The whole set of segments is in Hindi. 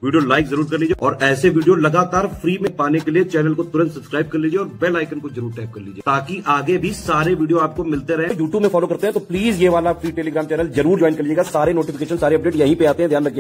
वीडियो लाइक जरूर कर लीजिए और ऐसे वीडियो लगातार फ्री में पाने के लिए चैनल को तुरंत सब्सक्राइब कर लीजिए और बेल आइकन को जरूर टैप कर लीजिए ताकि आगे भी सारे वीडियो आपको मिलते रहे। यूट्यूब में फॉलो करते हैं तो प्लीज ये वाला फ्री टेलीग्राम चैनल जरूर ज्वाइन कर लीजिएगा। सारे नोटिफिकेशन सारे अपडेट यहीं पे आते हैं, ध्यान रखिए।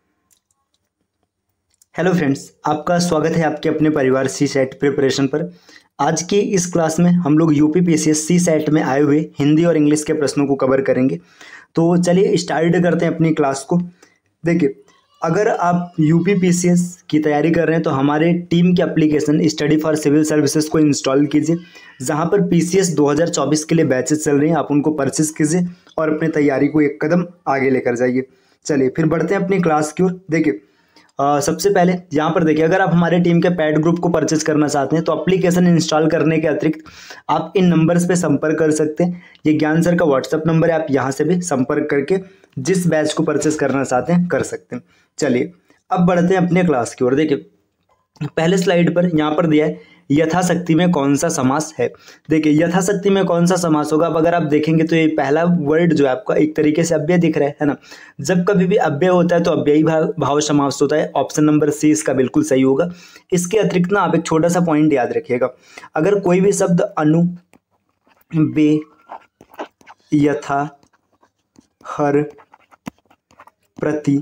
हेलो फ्रेंड्स, आपका स्वागत है आपके अपने परिवार सी सेट प्रिपरेशन पर। आज के इस क्लास में हम लोग यूपी पीसीएस सी सेट में आए हुए हिंदी और इंग्लिश के प्रश्नों को कवर करेंगे। तो चलिए स्टार्ट करते हैं अपनी क्लास को। देखिए, अगर आप यूपी पीसीएस की तैयारी कर रहे हैं तो हमारे टीम के application study for civil services को इंस्टॉल कीजिए, जहां पर पीसीएस 2024 के लिए बैचेस चल रही हैं। आप उनको परचेस कीजिए और अपनी तैयारी को एक कदम आगे लेकर जाइए। चलिए फिर बढ़ते हैं अपनी क्लास की ओर। देखिए, सबसे पहले यहाँ पर देखिए, अगर आप हमारे टीम के पैड ग्रुप को परचेज करना चाहते हैं तो एप्लीकेशन इंस्टॉल करने के अतिरिक्त आप इन नंबर्स पे संपर्क कर सकते हैं। ये ज्ञान सर का व्हाट्सएप नंबर है, आप यहाँ से भी संपर्क करके जिस बैच को परचेज करना चाहते हैं कर सकते हैं। चलिए अब बढ़ते हैं अपने क्लास की ओर। देखिए, पहले स्लाइड पर यहाँ पर दिया है यथाशक्ति में कौन सा समास है। देखिए, यथाशक्ति में कौन सा समास होगा। अब अगर आप देखेंगे तो ये पहला वर्ड जो है आपका एक तरीके से अव्यय दिख रहा है ना। जब कभी भी अव्यय होता है तो अव्ययी भाव समास होता है। ऑप्शन नंबर सी इसका बिल्कुल सही होगा। इसके अतिरिक्त ना आप एक छोटा सा पॉइंट याद रखिएगा, अगर कोई भी शब्द अनु, बे, यथा, हर, प्रति,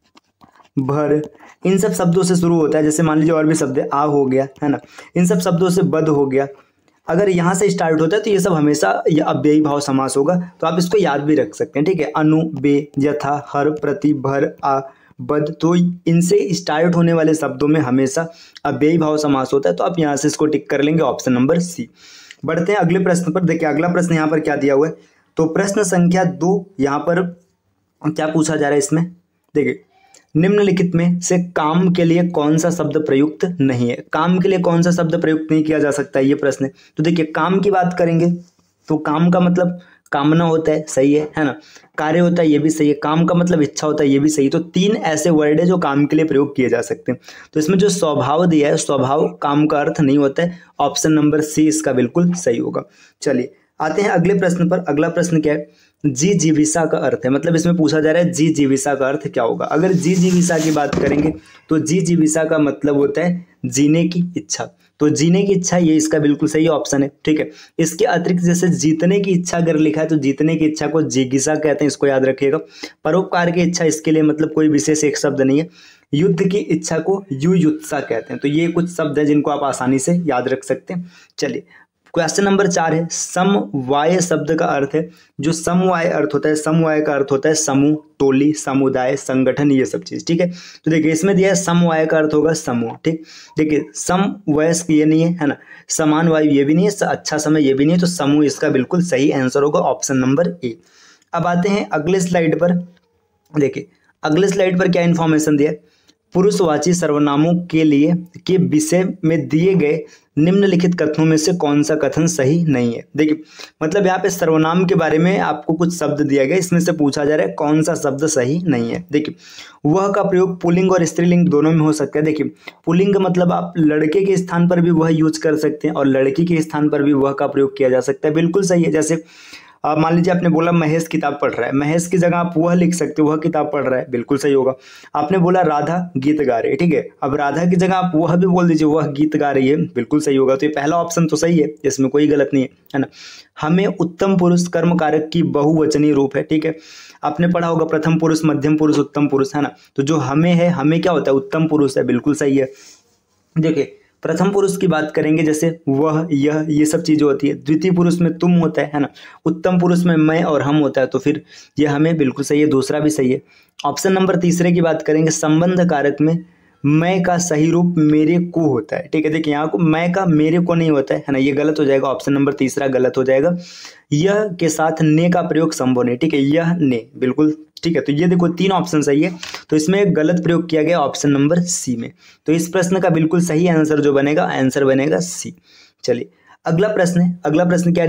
भर, इन सब शब्दों से शुरू होता है। जैसे मान लीजिए और भी शब्द है, आ हो गया है ना, इन सब शब्दों से बद हो गया। अगर यहाँ से स्टार्ट होता है तो ये सब हमेशा ये अव्ययी भाव समास होगा। तो आप इसको याद भी रख सकते हैं, ठीक है। अनु, बे, यथा, हर, प्रति, भर, आ, बद, तो इनसे स्टार्ट होने वाले शब्दों में हमेशा अव्ययी भाव समास होता है। तो आप यहाँ से इसको टिक कर लेंगे, ऑप्शन नंबर सी। बढ़ते हैं अगले प्रश्न पर। देखिए, अगला प्रश्न यहाँ पर क्या दिया हुआ है। तो प्रश्न संख्या 2 यहाँ पर क्या पूछा जा रहा है इसमें। देखिए, निम्नलिखित में से काम के लिए कौन सा शब्द प्रयुक्त नहीं है। काम के लिए कौन सा शब्द प्रयुक्त नहीं किया जा सकता है, ये प्रश्न है। तो देखिए, काम की बात करेंगे तो काम का मतलब कामना होता है, सही है ना। कार्य होता है, ये भी सही है। काम का मतलब इच्छा होता है, ये भी सही है। तो 3 ऐसे वर्ड है जो काम के लिए प्रयोग किए जा सकते हैं। तो इसमें जो स्वभाव दिया है, स्वभाव काम का अर्थ नहीं होता है। ऑप्शन नंबर सी इसका बिल्कुल सही होगा। चलिए आते हैं अगले प्रश्न पर। अगला प्रश्न क्या है, जी जीविसा का अर्थ है। मतलब इसमें पूछा जा रहा है जी जीविसा का अर्थ क्या होगा। अगर जी जीविसा की बात करेंगे तो जी जीविसा का मतलब होता है जीने की इच्छा। तो जीने की इच्छा, ये इसका बिल्कुल सही ऑप्शन है, ठीक है। इसके अतिरिक्त जैसे जीतने की इच्छा अगर लिखा है तो जीतने की इच्छा को जिज्ञासा कहते हैं, इसको याद रखिएगा। परोपकार की इच्छा, इसके लिए मतलब कोई विशेष एक शब्द नहीं है। युद्ध की इच्छा को युयुत्सा कहते हैं। तो ये कुछ शब्द हैं जिनको आप आसानी से याद रख सकते हैं। चलिए क्वेश्चन नंबर 4 है, समवाय शब्द का अर्थ है। जो समवाय अर्थ होता है, समवाय का अर्थ होता है समूह, टोली, समुदाय, संगठन, ये सब चीज, ठीक है। तो देखिए, इसमें दिया है समवाय का अर्थ होगा समूह, ठीक। देखिए, समवयस्क ये नहीं है ना, समान वायु ये भी नहीं है, अच्छा समय ये भी नहीं है। तो समूह इसका बिल्कुल सही आंसर होगा, ऑप्शन नंबर ए। अब आते हैं अगले स्लाइड पर। देखिए, अगले स्लाइड पर क्या इंफॉर्मेशन दिया है। पुरुषवाची सर्वनामों के लिए के विषय में दिए गए निम्नलिखित कथनों में से कौन सा कथन सही नहीं है। देखिए, मतलब यहाँ पे सर्वनाम के बारे में आपको कुछ शब्द दिया गया, इसमें से पूछा जा रहा है कौन सा शब्द सही नहीं है। देखिए, वह का प्रयोग पुल्लिंग और स्त्रीलिंग दोनों में हो सकता है। देखिए, पुल्लिंग मतलब आप लड़के के स्थान पर भी वह यूज कर सकते हैं और लड़की के स्थान पर भी वह का प्रयोग किया जा सकता है, बिल्कुल सही है। जैसे मान लीजिए आपने बोला महेश किताब पढ़ रहा है, महेश की जगह आप वह लिख सकते हो, वह किताब पढ़ रहा है, बिल्कुल सही होगा। आपने बोला राधा गीत गा रही है, ठीक है। अब राधा की जगह आप वह भी बोल दीजिए, वह गीत गा रही है, बिल्कुल सही होगा। तो ये पहला ऑप्शन तो सही है, इसमें कोई गलत नहीं है ना। हमें उत्तम पुरुष कर्म कारक की बहुवचनीय रूप है, ठीक है। आपने पढ़ा होगा प्रथम पुरुष, मध्यम पुरुष, उत्तम पुरुष, है ना। तो जो हमें है, हमें क्या होता है, उत्तम पुरुष है, बिल्कुल सही है। देखिए, प्रथम पुरुष की बात करेंगे जैसे वह, यह, ये सब चीजें होती है। द्वितीय पुरुष में तुम होता है ना। उत्तम पुरुष में मैं और हम होता है। तो फिर यह हमें बिल्कुल सही है, दूसरा भी सही है। ऑप्शन नंबर तीसरे की बात करेंगे, संबंध कारक में मैं का सही रूप मेरे को होता है, ठीक है। देखिए, यहाँ को मैं का मेरे को नहीं होता है ना, ये गलत हो जाएगा। ऑप्शन नंबर तीसरा गलत हो जाएगा। यह के साथ ने का प्रयोग संभव नहीं, ठीक है। यह, ने, बिल्कुल ठीक है। तो ये देखो 3 ऑप्शन सही है, तो इसमें एक गलत प्रयोग किया गया ऑप्शन नंबर सी में। तो इस प्रश्न का बिल्कुल सही आंसर जो बनेगा, आंसर बनेगा सी। चलिए अगला प्रश्न है। अगला प्रश्न क्या है,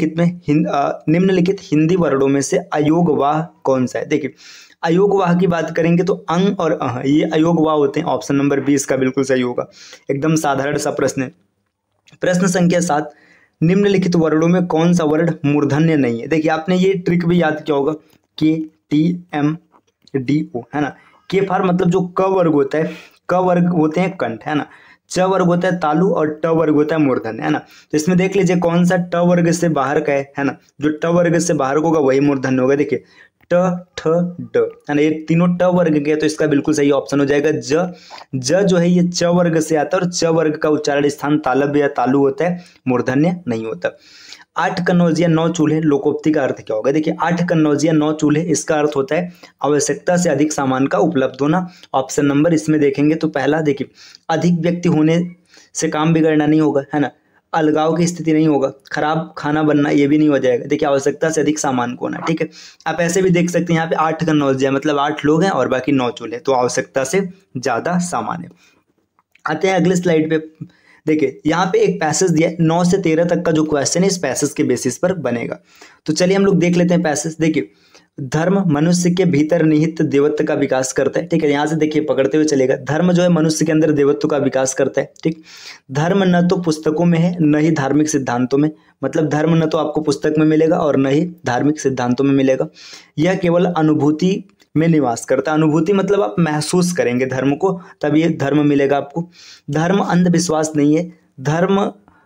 निम्नलिखित हिंदी वर्णों में से अयोगवाह कौन सा है। देखिए, अयोगवाह की बात करेंगे तो अंग और अह, ये अयोगवाह होते हैं। ऑप्शन नंबर 20 का बिल्कुल सही होगा। एकदम साधारण सा प्रश्न है। प्रश्न संख्या 7, निम्नलिखित वर्णों में कौन सा वर्ण मूर्धन्य नहीं है। देखिए, आपने ये ट्रिक भी याद किया होगा, KTMDO, है ना। के फार मतलब जो क वर्ग होता है, क वर्ग होते हैं कंठ, है ना, च वर्ग होता है तालु और ट वर्ग होता है मूर्धन्य, है ना। तो इसमें देख लीजिए कौन सा ट वर्ग से बाहर का है ना, जो ट वर्ग से बाहर होगा वही मूर्धन्य होगा। देखिए ट ठ ड, है ना, ये तीनों ट वर्ग के, तो इसका बिल्कुल सही ऑप्शन हो जाएगा ज जो है ये च वर्ग से आता है और च वर्ग का उच्चारण स्थान तालब या तालु होता है, मूर्धन्य नहीं होता। 8 कन्नौज या 9 चूल्हे लोकोक्ति का अर्थ क्या होगा? देखिए 8 कन्नौज या 9 चूल्हे, इसका अर्थ होता है आवश्यकता से अधिक सामान का उपलब्ध होना। ऑप्शन नंबर इसमें देखेंगे तो पहला देखिए अधिक व्यक्ति होने से काम बिगड़ना नहीं होगा, है ना, अलगाव की स्थिति नहीं होगा, खराब खाना बनना ये भी नहीं हो जाएगा। देखिए आवश्यकता से अधिक सामान को होना, ठीक है। आप ऐसे भी देख सकते हैं यहाँ पे 8 कन्नौज है मतलब 8 लोग हैं और बाकी 9 चूल्हे, तो आवश्यकता से ज्यादा सामान है। आते हैं अगले स्लाइड पे। देखिए यहाँ पे एक पैसेज दिया है, 9 से 13 तक का जो क्वेश्चन है इस पैसेज के बेसिस पर बनेगा। तो चलिए हम लोग देख लेते हैं पैसेज। देखिए धर्म मनुष्य के भीतर निहित देवत्व का विकास करता है, ठीक है। यहाँ से देखिए पकड़ते हुए चलेगा, धर्म जो है मनुष्य के अंदर देवत्व का विकास करता है, ठीक। धर्म न तो पुस्तकों में है न ही धार्मिक सिद्धांतों में, मतलब धर्म न तो आपको पुस्तक में मिलेगा और न ही धार्मिक सिद्धांतों में मिलेगा। यह केवल अनुभूति में निवास करता है। अनुभूति मतलब आप महसूस करेंगे धर्म को, तब ये धर्म मिलेगा आपको। धर्म अंधविश्वास नहीं है, धर्म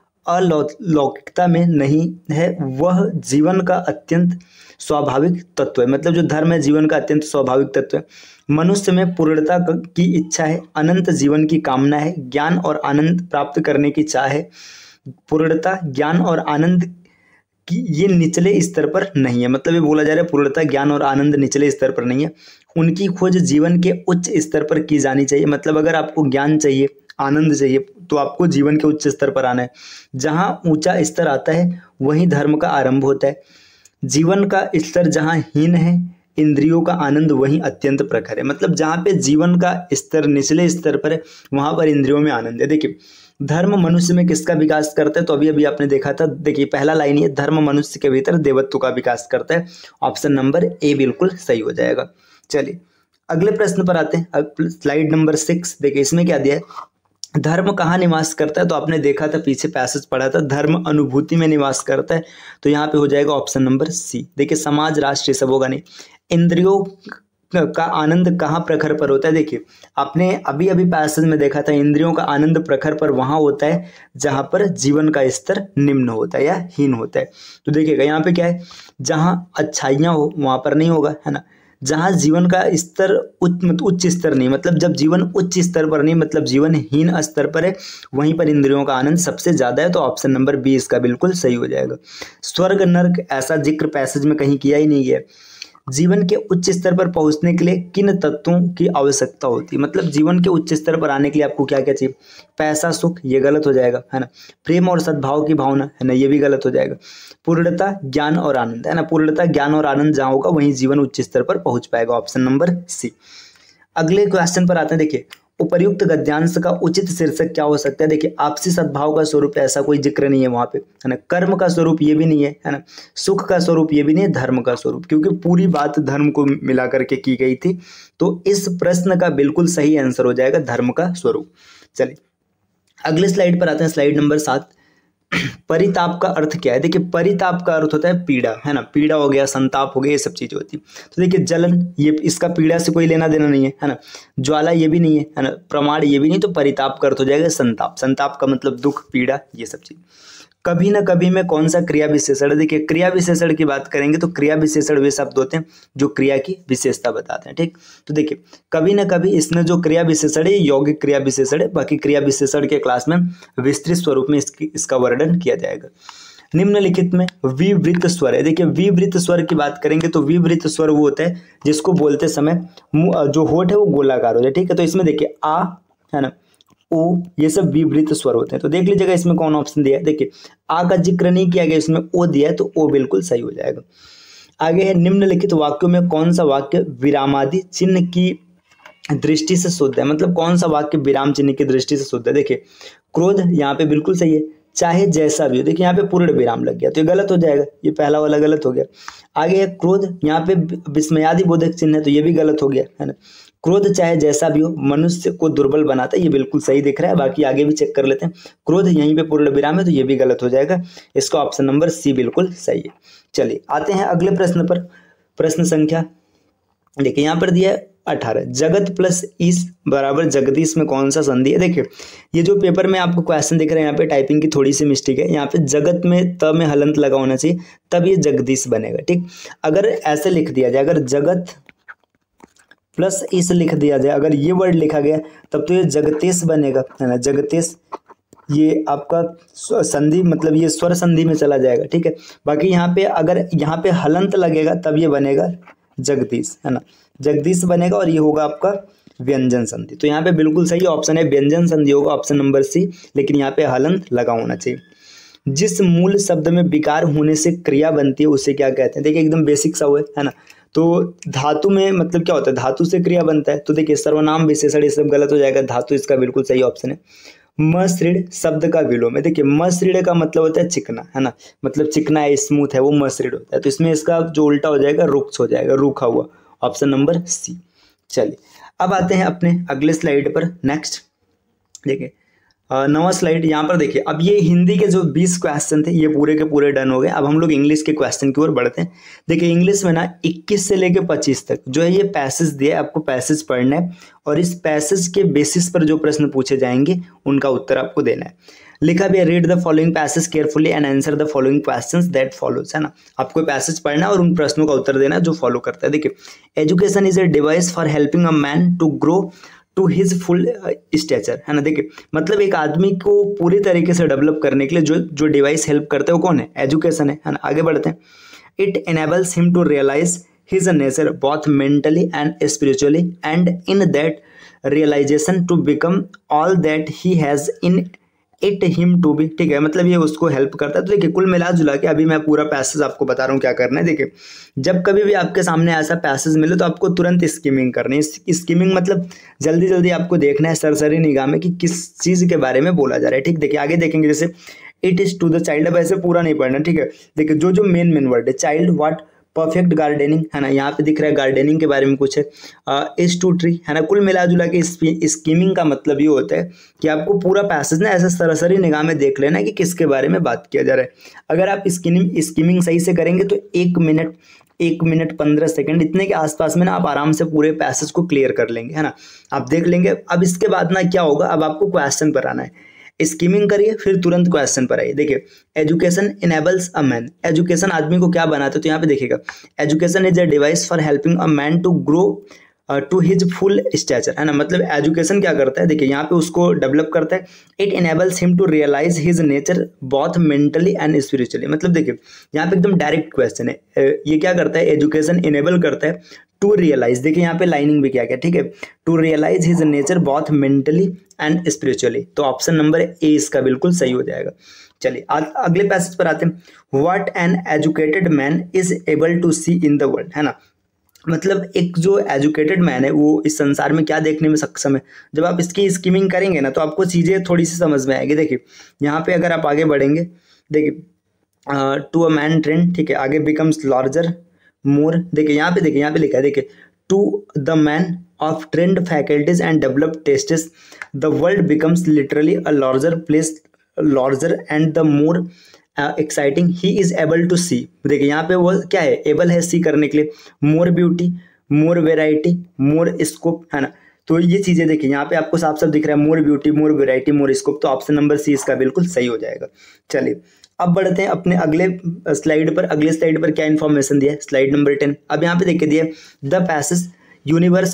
अलौकिकता में नहीं है, वह जीवन का अत्यंत स्वाभाविक तत्व है, मतलब जो धर्म है जीवन का अत्यंत स्वाभाविक तत्व है। मनुष्य में पूर्णता की इच्छा है, अनंत जीवन की कामना है, ज्ञान और आनंद प्राप्त करने की चाह है। पूर्णता ज्ञान और आनंद कि ये निचले स्तर पर नहीं है, मतलब ये बोला जा रहा है पूर्णता ज्ञान और आनंद निचले स्तर पर नहीं है, उनकी खोज जीवन के उच्च स्तर पर की जानी चाहिए। मतलब अगर आपको ज्ञान चाहिए, आनंद चाहिए, तो आपको जीवन के उच्च स्तर पर आना है। जहाँ ऊंचा स्तर आता है वहीं धर्म का आरंभ होता है। जीवन का स्तर जहाँ हीन है, इंद्रियों का आनंद वहीं अत्यंत प्रखर है। मतलब जहाँ पे जीवन का स्तर निचले स्तर पर है वहां पर इंद्रियों में आनंद है। देखिए धर्म मनुष्य में किसका विकास करता है? तो अभी अभी आपने देखा था, देखिए पहला लाइन ये धर्म मनुष्य के भीतर देवत्व का विकास करता है। ऑप्शन नंबर ए बिल्कुल सही हो जाएगा। चलिए अगले प्रश्न पर आते हैं, स्लाइड नंबर 6। देखिए इसमें क्या दिया है, धर्म कहाँ निवास करता है? तो आपने देखा था, पीछे पैसेज पढ़ा था, धर्म अनुभूति में निवास करता है, तो यहाँ पे हो जाएगा ऑप्शन नंबर सी। देखिए समाज राष्ट्र सब होगा नहीं। इंद्रियों का आनंद कहाँ प्रखर पर होता है? देखिए आपने अभी अभी पैसेज में देखा था, इंद्रियों का आनंद प्रखर पर वहां होता है जहां पर जीवन का स्तर निम्न होता है या हीन होता है। तो देखिएगा यहाँ पे क्या है, जहां अच्छाइयाँ हो वहां पर नहीं होगा, है ना। जहाँ जीवन का स्तर उच्च स्तर नहीं, मतलब जब जीवन उच्च स्तर पर नहीं, मतलब जीवन हीन स्तर पर है, वहीं पर इंद्रियों का आनंद सबसे ज्यादा है। तो ऑप्शन नंबर बी इसका बिल्कुल सही हो जाएगा। स्वर्ग नर्क ऐसा जिक्र पैसेज में कहीं किया ही नहीं गया। जीवन के उच्च स्तर पर पहुंचने के लिए किन तत्वों की आवश्यकता होती है? मतलब जीवन के उच्च स्तर पर आने के लिए आपको क्या क्या चाहिए? पैसा, सुख, ये गलत हो जाएगा, है ना। प्रेम और सद्भाव की भावना, है ना, ये भी गलत हो जाएगा। पूर्णता ज्ञान और आनंद, है ना, पूर्णता ज्ञान और आनंद जहाँ होगा वहीं जीवन उच्च स्तर पर पहुंच पाएगा। Option number C. अगले क्वेश्चन पर आते हैं। देखिए उपर्युक्त गद्यांश का उचित शीर्षक क्या हो सकता है? देखिए आपसी सद्भाव का स्वरूप ऐसा कोई जिक्र नहीं है वहां पे, है ना। कर्म का स्वरूप ये भी नहीं है ना। सुख का स्वरूप ये भी नहीं है, धर्म का स्वरूप, क्योंकि पूरी बात धर्म को मिला करके की गई थी। तो इस प्रश्न का बिल्कुल सही आंसर हो जाएगा धर्म का स्वरूप। चलिए अगले स्लाइड पर आते हैं, स्लाइड नंबर 7। परिताप का अर्थ क्या है? देखिए परिताप का अर्थ होता है पीड़ा, है ना। पीड़ा हो गया, संताप हो गया, ये सब चीजें होती है। तो देखिए जलन, ये इसका पीड़ा से कोई लेना देना नहीं है ना। ज्वाला ये भी नहीं है ना। प्रमाण ये भी नहीं, तो परिताप का अर्थ हो जाएगा संताप। संताप का मतलब दुख, पीड़ा, ये सब चीज। कभी न कभी में कौन सा क्रिया विशेषण? देखिए क्रिया विशेषण की बात करेंगे तो क्रिया विशेषण वे शब्द होते हैं जो क्रिया की विशेषता बताते हैं, ठीक। तो देखिए कभी न कभी, इसमें जो क्रिया विशेषण है यौगिक क्रिया विशेषण है। बाकी क्रिया विशेषण के क्लास में विस्तृत स्वरूप में इसका वर्णन किया जाएगा। निम्नलिखित में विवृत स्वर है। देखिए विवृत स्वर की बात करेंगे तो विवृत स्वर वो होता है जिसको बोलते समय जो होठ है वो गोलाकार हो जाए, ठीक है। तो इसमें देखिए आ, है ना, ओ, ये सब विवृत स्वर होते हैं। तो देख लीजिएगा इसमें कौन ऑप्शन दिया है। देखिए आ का जिक्र नहीं किया गया, इसमें ओ दिया है, तो ओ बिल्कुल सही हो जाएगा। आगे है निम्नलिखित वाक्यों में कौन सा वाक्य विरामादि चिन्ह की दृष्टि से शुद्ध है? मतलब कौन सा वाक्य विराम चिन्ह की दृष्टि से शुद्ध है? देखिए क्रोध यहाँ पे बिल्कुल सही है, चाहे जैसा भी हो। देखिए यहाँ पे पूर्ण विराम लग गया तो ये गलत हो जाएगा, ये पहला वाला गलत हो गया। आगे है क्रोध, यहाँ पे विस्मयादि बोधक चिन्ह है तो ये भी गलत हो गया, है ना। क्रोध चाहे जैसा भी हो मनुष्य को दुर्बल बनाता है, ये बिल्कुल सही दिख रहा है। बाकी आगे भी चेक कर लेते हैं। क्रोध यहीं पे पूर्ण विराम है तो ये भी गलत हो जाएगा। इसका ऑप्शन नंबर सी बिल्कुल सही है। चलिए आते हैं अगले प्रश्न पर, प्रश्न संख्या देखिए यहाँ पर दिया है 18। जगत प्लस ईस बराबर जगदीश में कौन सा संधि है? देखिए ये जो पेपर में आपको क्वेश्चन दिख रहा है, यहाँ पे टाइपिंग की थोड़ी सी मिस्टेक है, यहाँ पे जगत में त में हलंत लगा होना चाहिए, तब ये जगदीश बनेगा। ठीक, अगर ऐसे लिख दिया जाए, अगर जगत प्लस ईस लिख दिया जाए, अगर ये वर्ड लिखा गया तब तो ये जगतेश बनेगा, है ना, जगतेश। ये आपका संधि मतलब ये स्वर संधि में चला जाएगा। ठीक है, बाकी यहाँ पे अगर यहाँ पे हलंत लगेगा तब ये बनेगा जगदीश, है ना, जगदीश बनेगा और ये होगा आपका व्यंजन संधि। तो यहाँ पे बिल्कुल सही ऑप्शन है, व्यंजन संधि होगा ऑप्शन नंबर सी, लेकिन यहाँ पे हलंत लगा होना चाहिए। जिस मूल शब्द में विकार होने से क्रिया बनती है उसे क्या कहते हैं? देखिए एकदम बेसिक सा हुआ है ना। तो धातु में मतलब क्या होता है? धातु से क्रिया बनता है। तो देखिए सर्वनाम विशेषण ये सब गलत हो जाएगा, धातु इसका बिल्कुल सही ऑप्शन है। मसृण शब्द का विलोम है। देखिए मसृण का मतलब होता है चिकना, है ना, मतलब चिकना है, स्मूथ है, वो मसृण होता है। तो इसमें इसका जो उल्टा हो जाएगा रुक्ष हो जाएगा, रूखा हुआ, ऑप्शन नंबर सी। चलिए अब आते हैं अपने अगले स्लाइड पर। नेक्स्ट देखिए 9वां स्लाइड यहाँ पर देखिए। अब ये हिंदी के जो 20 क्वेश्चन थे ये पूरे के पूरे डन हो गए। अब हम लोग इंग्लिश के क्वेश्चन की ओर बढ़ते हैं। देखिए इंग्लिश में ना 21 से लेके 25 तक जो है ये पैसेज दिया है, आपको पैसेज पढ़ना है और इस पैसेज के बेसिस पर जो प्रश्न पूछे जाएंगे उनका उत्तर आपको देना है। लिखा भी है read the following passage carefully and answer the following questions that follows, है ना। आपको पैसेज पढ़ना है और उन प्रश्नों का उत्तर देना है जो फॉलो करता है। देखिए education is a device for helping a man to grow to his full stature, है ना। देखिए मतलब एक आदमी को पूरी तरीके से डेवलप करने के लिए जो डिवाइस हेल्प करता है वो कौन है? एजुकेशन है ना। आगे बढ़ते हैं। It enables him to realise his nature both mentally and spiritually and in that realisation to become all that he has in it him to be. ठीक है, मतलब ये उसको हेल्प करता है। तो देखिए कुल मिला जुला के अभी मैं पूरा पैसेज आपको बता रहा हूँ क्या करना है। देखिए जब कभी भी आपके सामने ऐसा पैसेज मिले तो आपको तुरंत स्कीमिंग करनी है। स्कीमिंग मतलब जल्दी जल्दी आपको देखना है सरसरी निगाह में कि किस चीज़ के बारे में बोला जा रहा है। ठीक, देखिए आगे देखेंगे जैसे it is to the child. अब ऐसे पूरा नहीं पढ़ना, ठीक है। देखिए जो मेन वर्ड है, चाइल्ड, व्हाट, परफेक्ट गार्डनिंग, है ना, यहाँ पे दिख रहा है गार्डनिंग के बारे में कुछ है, इज टू ट्री, है ना। कुल मिला जुला के स्कीमिंग का मतलब ये होता है कि आपको पूरा पैसेज ना ऐसे सरसरी निगाह में देख लेना है कि किसके बारे में बात किया जा रहा है। अगर आप स्कीमिंग सही से करेंगे तो 1 मिनट 15 सेकंड इतने के आसपास में ना आप आराम से पूरे पैसेज को क्लियर कर लेंगे, है ना, आप देख लेंगे। अब इसके बाद ना क्या होगा, अब आपको क्वेश्चन पर आना है। स्कीमिंग करिए फिर तुरंत क्वेश्चन पर आइए। देखिए education enables a man, education आदमी को क्या बनाता है? तो यहाँ पे देखिएगा education is a device for helping a man to grow to his full stature, है ना। मतलब एजुकेशन क्या करता है? देखिए यहाँ पे उसको डेवलप करता है। It enables him to realise his nature both mentally and spiritually. मतलब देखिए यहाँ पे एकदम डायरेक्ट क्वेश्चन है। ये क्या करता है? एजुकेशन इनेबल करता है टू रियलाइज, देखिए यहाँ पे लाइनिंग भी क्या क्या, ठीक है, to realise his nature both mentally and spiritually. तो ऑप्शन नंबर ए इसका बिल्कुल सही हो जाएगा। चलिए अगले पैसेज पर आते हैं। What an educated man is able to see in the world, है ना। मतलब एक जो एजुकेटेड मैन है वो इस संसार में क्या देखने में सक्षम है। जब आप इसकी स्कीमिंग करेंगे ना तो आपको चीज़ें थोड़ी सी समझ में आएगी। देखिए यहाँ पे अगर आप आगे बढ़ेंगे, देखिए टू अ मैन ट्रेंड, ठीक है, आगे बिकम्स लार्जर मोर। देखिए यहाँ पे लिखा है, देखिए to the man of trained faculties and developed tastes the world becomes literally a larger place, larger and the more exciting he is able to see. देखिए यहाँ पे वो क्या है? एबल है सी करने के लिए। More beauty, more variety, more scope, है ना। तो ये चीजें देखिए यहाँ पे आपको साफ साफ दिख रहा है, more beauty, more variety, more scope. तो ऑप्शन नंबर सी इसका बिल्कुल सही हो जाएगा। चलिए अब बढ़ते हैं अपने अगले स्लाइड पर। अगले स्लाइड पर क्या इन्फॉर्मेशन दिया है? Slide number 10। अब यहाँ पे देखिए दिया the passage universe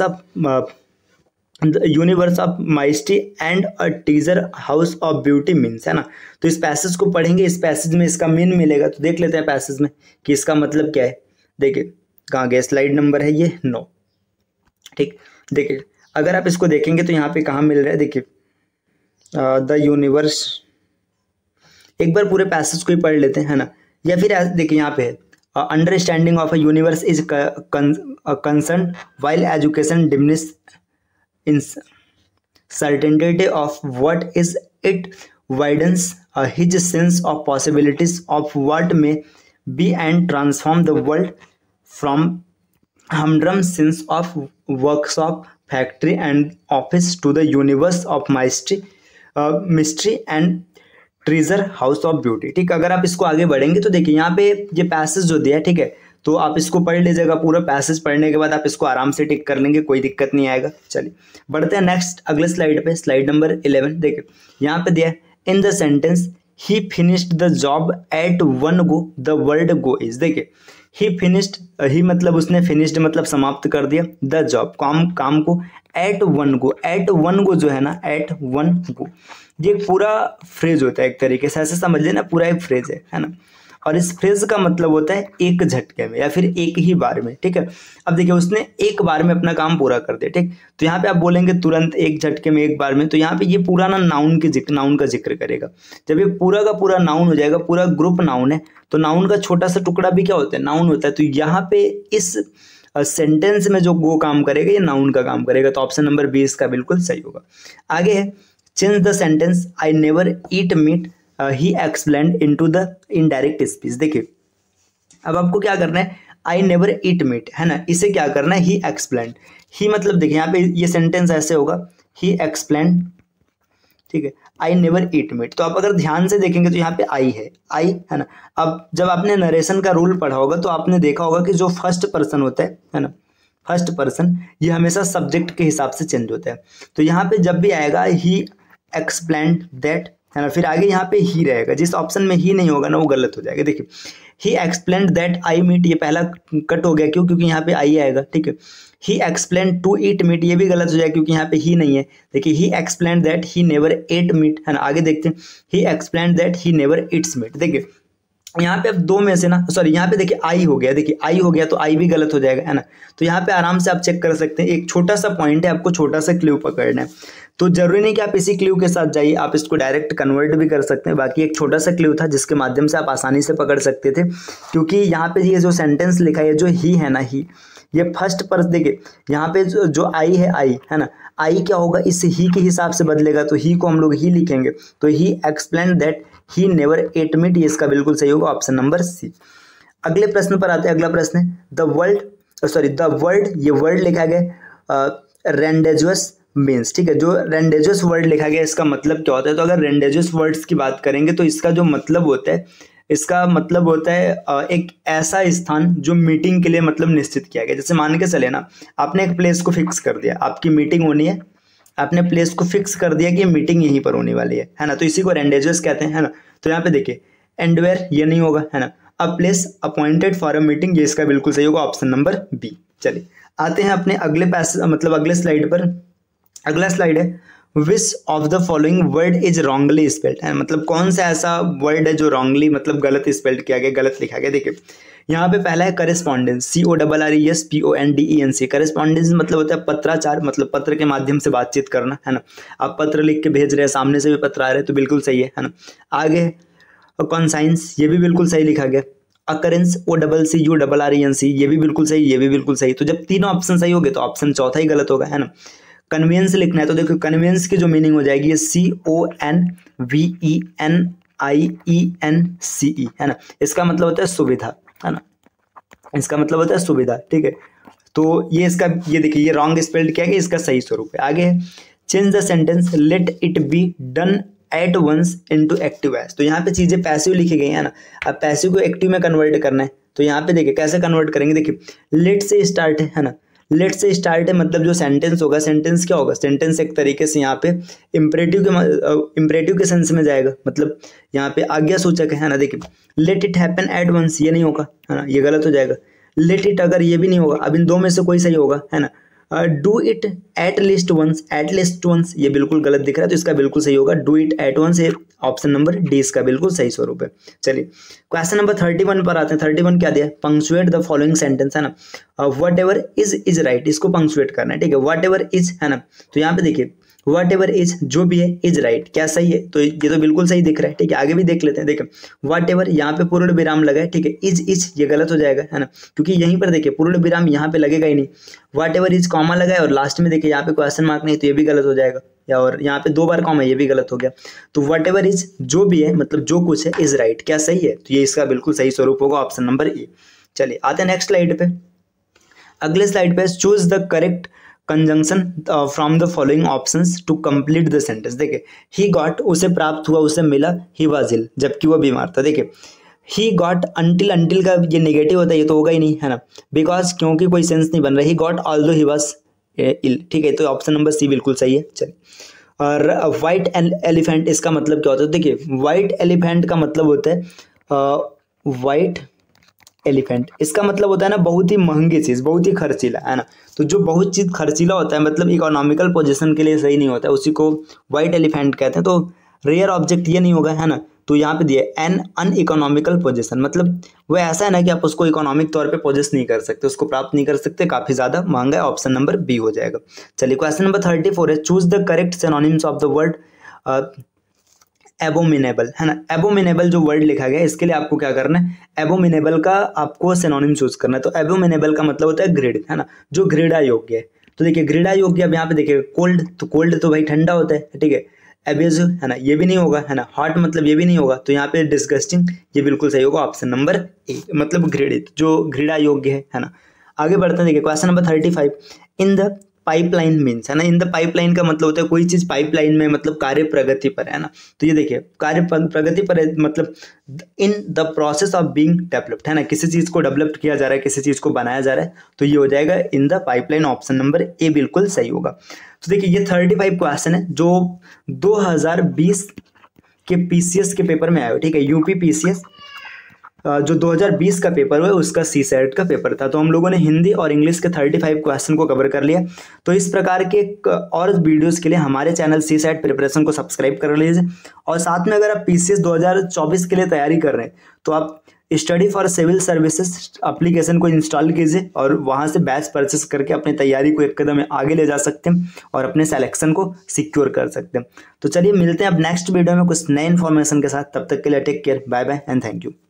of mystery and a treasure house of beauty means, है ना। तो इस पैसेज को पढ़ेंगे, इस पैसेज में इसका मीन मिलेगा। तो देख लेते हैं पैसेज में कि इसका मतलब क्या है। देखिए कहाँ गया? स्लाइड नंबर है ये 9, ठीक। देखिए अगर आप इसको देखेंगे तो यहाँ पे कहाँ मिल रहा है? देखिए द यूनिवर्स, एक बार पूरे पैसेज को ही पढ़ लेते हैं, है ना। या फिर देखिए यहाँ पे understanding of a universe is concern while education diminish in certainty of what is it widens his sense of possibilities of what may be and transform the world from humdrum sense of workshop, factory and office to the universe of mystery and treasure house of beauty. ठीक, अगर आप इसको आगे बढ़ेंगे तो देखिए यहाँ पे ये पैसेज जो दिया है, ठीक है, तो आप इसको पढ़ लीजिएगा, पूरा पैसेज पढ़ने के बाद आप इसको आराम से टिक कर लेंगे, कोई दिक्कत नहीं आएगा। चलिए बढ़ते हैं नेक्स्ट अगले स्लाइड पे, स्लाइड नंबर 11। देखिए यहाँ पे दिया है in the sentence he finished the job at one go the word go is. देखिए ही फिनिश्ड, ही मतलब उसने, फिनिश्ड मतलब समाप्त कर दिया, द जॉब काम को, at one go, at one go जो है ना, एट वन गो, ये पूरा फ्रेज होता है एक तरीके से, ऐसे समझ लेना पूरा एक फ्रेज है ना। और इस फ्रेज का मतलब होता है एक झटके में या फिर एक ही बार में, ठीक है। अब देखिए उसने एक बार में अपना काम पूरा कर दिया, ठीक। तो यहाँ पे आप बोलेंगे तुरंत, एक झटके में, एक बार में, तो यहाँ पे ये पूरा ना नाउन का जिक्र करेगा। जब ये पूरा का पूरा नाउन हो जाएगा, पूरा ग्रुप नाउन है, तो नाउन का छोटा सा टुकड़ा भी क्या होता है, नाउन होता है। तो यहाँ पे इस सेंटेंस में जो गो काम करेगा ये नाउन का काम करेगा, तो ऑप्शन नंबर बी इसका बिल्कुल सही होगा। आगे है change the sentence I never eat meat he explained into the indirect speech. देखिए अब आपको क्या करना है, आई नेवर ईट मीट है ना, इसे क्या करना है, ही एक्सप्लेन्ड, ही मतलब देखिए यहाँ पे ये सेंटेंस ऐसे होगा, ही एक्सप्लेन्ड, ठीक है, आई नेवर ईट मीट। तो आप अगर ध्यान से देखेंगे तो यहाँ पे आई है ना। अब जब आपने नरेशन का रूल पढ़ा होगा तो आपने देखा होगा कि जो फर्स्ट पर्सन होता है ना, फर्स्ट पर्सन ये हमेशा सब्जेक्ट के हिसाब से चेंज होता है। तो यहाँ पे जब भी आएगा ही एक्सप्लेन्ड दैट है ना, फिर आगे यहाँ पे ही रहेगा, जिस ऑप्शन में ही नहीं होगा ना वो गलत हो जाएगा। देखिए he explained that I meat, ये पहला कट हो गया, क्यों, क्योंकि यहाँ पे आई आएगा, ठीक है। He explained to eat meat, ये भी गलत हो जाएगा क्योंकि यहाँ पे ही नहीं है। देखिए he explained that he never ate meat है ना। आगे देखते हैं he explained that he never eats meat. देखिए यहाँ पे अब दो में से ना, सॉरी यहाँ पे देखिए आई हो गया, देखिए आई हो गया तो आई भी गलत हो जाएगा है ना। तो यहाँ पे आराम से आप चेक कर सकते हैं, एक छोटा सा पॉइंट है, आपको छोटा सा क्लू पकड़ना है। तो जरूरी नहीं कि आप इसी क्लू के साथ जाइए, आप इसको डायरेक्ट कन्वर्ट भी कर सकते हैं। बाकी एक छोटा सा क्लू था जिसके माध्यम से आप आसानी से पकड़ सकते थे, क्योंकि यहाँ पे ये जो सेंटेंस लिखा है, जो ही है ना, ही, ये फर्स्ट पर्सन, देखिए यहाँ पे जो आई है ना, आई क्या होगा, इस ही के हिसाब से बदलेगा, तो ही को हम लोग ही लिखेंगे। तो he explain that he never ate meat, ये इसका बिल्कुल सही होगा, ऑप्शन नंबर सी। अगले प्रश्न पर आते हैं। अगला प्रश्न है द वर्ड, ये वर्ड लिखा गया रेंडेजुअस मीन्स, ठीक है। जो रेंडेजुअस वर्ड लिखा गया इसका मतलब क्या होता है, तो अगर रेंडेजुअस वर्ड्स की बात करेंगे तो इसका जो मतलब होता है, इसका मतलब होता है एक ऐसा स्थान जो मीटिंग के लिए मतलब निश्चित किया गया। जैसे मान के चले ना, आपने एक प्लेस को फिक्स कर दिया, आपकी मीटिंग होनी है, आपने प्लेस को फिक्स कर दिया कि मीटिंग यहीं पर होने वाली है ना, तो इसी को रेंडेजुअस कहते हैं, है ना। तो यहाँ पे देखिए एंड वेयर, ये नहीं होगा, है ना। A place appointed for a meeting, ये इसका बिल्कुल सही होगा, ऑप्शन नंबर बी। चलिए आते हैं अपने अगले मतलब अगले स्लाइड पर। अगला स्लाइड है which of the following word is wrongly spelled, है मतलब कौन सा ऐसा वर्ड है जो रॉन्गली मतलब गलत स्पेल्ड किया गया, गलत लिखा गया। देखिए यहाँ पे पहला है करेस्पॉन्डेंस, CORRESPONDENC। करेस्पॉन्डेंस मतलब होता है पत्राचार, मतलब पत्र के माध्यम से बातचीत करना, है ना। आप पत्र लिख के भेज रहे हैं, सामने से भी पत्र आ रहे हैं, तो बिल्कुल सही है ना। आगे कॉन्साइंस, ये भी बिल्कुल सही लिखा गया। अकरेंस, OCCURRENC, ये भी बिल्कुल सही, ये भी बिल्कुल सही। तो जब तीनों ऑप्शन सही हो गए तो ऑप्शन चौथा ही गलत होगा, है ना। कन्वेंस लिखना है तो देखो कन्वेंस की जो मीनिंग हो जाएगी ये CONVENIENCE, है ना। इसका मतलब होता है सुविधा, है ना, इसका मतलब होता है सुविधा, ठीक है। तो ये इसका, ये देखिए ये रॉन्ग स्पेल्ड किया गया, इसका सही स्वरूप है। आगे है change the sentence let it be done at once into active एस। तो यहाँ पे चीजें पैसिव लिखी गई है ना, अब पैसिव को एक्टिव में कन्वर्ट करना है, तो यहाँ पे देखिए कैसे कन्वर्ट करेंगे। देखिए लेट से स्टार्ट है ना, लेट से स्टार्ट है मतलब जो सेंटेंस होगा, सेंटेंस क्या होगा, सेंटेंस एक तरीके से यहाँ पे इम्परेटिव के सेंस में जाएगा, मतलब यहाँ पे आज्ञासूचक है ना। देखिए let it happen at once, ये नहीं होगा, है ना, ये गलत हो जाएगा। लेट इट, अगर ये भी नहीं होगा, अब इन दो में से कोई सही होगा, है ना। Do it at least once, ये बिल्कुल गलत दिख रहा है, तो इसका बिल्कुल सही होगा do it at once, option number D इसका बिल्कुल सही स्वरूप है। चलिए क्वेश्चन नंबर 31 पर आते हैं। 31 क्या दिया, पंक्चुएट द फॉलोइंग सेंटेंस, है ना। वट एवर इज राइट, इसको पंक्चुएट करना है, ठीक है। वट एवर इज, है ना, तो यहाँ पे देखिए वट एवर इज, जो भी है, इज राइट, क्या सही है, तो ये तो बिल्कुल सही दिख रहा है, ठीक है। आगे भी देख लेते हैं। देखिए वट एवर, यहाँ पे पूर्ण विराम लगा है, ठीक है। इज ये गलत हो जाएगा, है ना, क्योंकि यहीं पर देखिए पूर्ण विराम यहाँ पे लगेगा ही नहीं। वट एवर इज कॉमा लगा है और लास्ट में देखिए यहाँ पे क्वेश्चन मार्क नहीं, तो ये भी गलत हो जाएगा, या और यहाँ पे 2 बार कॉमा है, ये भी गलत हो गया। तो वट एवर इज, जो भी है, मतलब जो कुछ है, इज राइट, क्या सही है, तो ये इसका बिल्कुल सही स्वरूप होगा, ऑप्शन नंबर ए। चलिए आते हैं नेक्स्ट स्लाइड पे। अगले स्लाइड पे choose the correct conjunction from the following options to complete the sentence. देखिए ही गॉट, उसे प्राप्त हुआ, उसे मिला। ही वाज इल, जबकि वह बीमार था। देखिए ही गॉट अंटिल का ये नेगेटिव होता है, ये तो होगा ही नहीं, है ना, बिकॉज क्योंकि कोई सेंस नहीं बन रहा। He got although he was ill, ठीक है, तो ऑप्शन नंबर सी बिल्कुल सही है। चलिए, और वाइट एलिफेंट, इसका मतलब क्या होता है? देखिए, वाइट एलिफेंट का मतलब होता है वाइट एलिफेंट, इसका मतलब होता है ना बहुत ही महंगी चीज़, बहुत ही खर्चीला, है ना। तो जो बहुत चीज़ खर्चीला होता है मतलब इकोनॉमिकल पोजीशन के लिए सही नहीं होता है, उसी को वाइट एलिफेंट कहते हैं। तो रेयर ऑब्जेक्ट ये नहीं होगा, है ना। तो यहाँ पे दिए एन अनइकोनॉमिकल पोजीशन, मतलब वो ऐसा है ना कि आप उसको इकोनॉमिक तौर पे पोजेस नहीं कर सकते, उसको प्राप्त नहीं कर सकते, काफ़ी ज़्यादा महंगा है। ऑप्शन नंबर बी हो जाएगा। चलिए, क्वेश्चन नंबर 34 है, choose the correct synonyms of the word abominable, है ना। एबोमिनेबल जो वर्ड लिखा गया है, इसके लिए आपको क्या करना है, एबोमिनेबल का आपको सिनोनिम चूज करना है। तो एबोमिनेबल का मतलब होता है घृण, है ना, जो घृणा योग्य है। तो देखिए, घृणा योग्य, अब यहाँ पे देखिए कोल्ड, तो कोल्ड तो भाई ठंडा होता है, ठीक है। एब्यूजिव, है ना, ये भी नहीं होगा, है ना। हॉट मतलब ये भी नहीं होगा। तो यहाँ पे डिस्गस्टिंग, ये बिल्कुल सही होगा, ऑप्शन नंबर ए, मतलब घृणित, जो घृणा योग्य है ना। आगे बढ़ते हैं, देखिए question number 35, in the pipeline means, है ना। इन द पाइपलाइन का मतलब होता है कोई चीज पाइपलाइन में, मतलब कार्य प्रगति पर, है ना। तो ये देखिए कार्य प्रगति पर है, मतलब in the process of being developed, है ना, किसी चीज को डेवलप किया जा रहा है, किसी चीज को बनाया जा रहा है, तो ये हो जाएगा in the pipeline, option number A बिल्कुल सही होगा। तो देखिए, ये 35 क्वेश्चन है जो 2020 के पीसीएस के पेपर में आया, ठीक है, यूपी पीसीएस जो 2020 का पेपर हुआ उसका सी सेट का पेपर था। तो हम लोगों ने हिंदी और इंग्लिश के 35 क्वेश्चन को कवर कर लिया। तो इस प्रकार के और वीडियोस के लिए हमारे चैनल सी सेट प्रिपरेशन को सब्सक्राइब कर लीजिए। और साथ में अगर आप पीसीएस 2024 के लिए तैयारी कर रहे हैं तो आप study for civil services application को इंस्टॉल कीजिए और वहाँ से बैच परचेस करके अपनी तैयारी को एक कदम आगे ले जा सकते हैं और अपने सिलेक्शन को सिक्योर कर सकते हैं। तो चलिए, मिलते हैं अब नेक्स्ट वीडियो में कुछ नए इन्फॉर्मेशन के साथ। तब तक के लिए take care, bye bye and thank you.